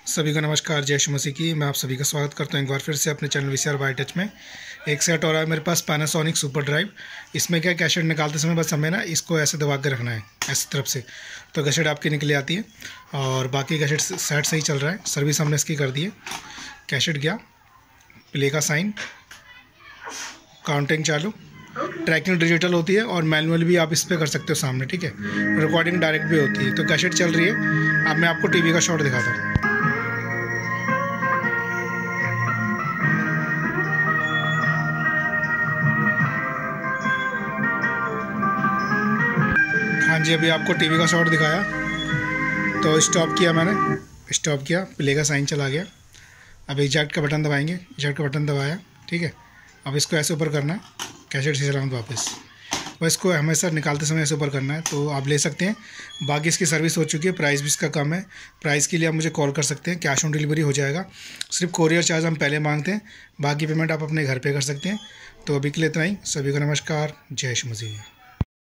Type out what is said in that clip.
सभी को नमस्कार, जय श्री मसीह की। मैं आप सभी का स्वागत करता हूं एक बार फिर से अपने चैनल वीसीआर बाय टच में। एक सेट और है मेरे पास पैनासोनिक सुपर ड्राइव। इसमें क्या कैसेट निकालते समय बस हमें ना इसको ऐसे दबा के रखना है ऐसी तरफ से, तो कैसेट आपकी निकली आती है। और बाकी कैसेट सेट सही चल रहा है। सर्विस हमने इसकी कर दी है। कैसेट गया, प्ले का साइन, काउंटिंग चालू, ट्रैकिंग डिजिटल होती है और मैनुअल भी आप इस पर कर सकते हो सामने, ठीक है। रिकॉर्डिंग डायरेक्ट भी होती है। तो कैसेट चल रही है। अब मैं आपको टीवी का शॉट दिखाता हूँ। हाँ जी, अभी आपको टीवी का शॉट दिखाया तो स्टॉप किया मैंने, स्टॉप किया, प्ले का साइन चला गया। अब इजेक्ट का बटन दबाएंगे, इजेक्ट का बटन दबाया, ठीक है। अब इसको ऐसे ऊपर करना है, कैसेट से सलामत वापस। और इसको हमेशा निकालते समय ऐसे ऊपर करना है, तो आप ले सकते हैं। बाकी इसकी सर्विस हो चुकी है, प्राइस भी इसका कम है। प्राइस के लिए आप मुझे कॉल कर सकते हैं, कैश ऑन डिलीवरी हो जाएगा। सिर्फ कोरियर चार्ज हम पहले मांगते हैं, बाकी पेमेंट आप अपने घर पे कर सकते हैं। तो अभी के लिए इतना ही। सभी को नमस्कार, जय श्री मसीह।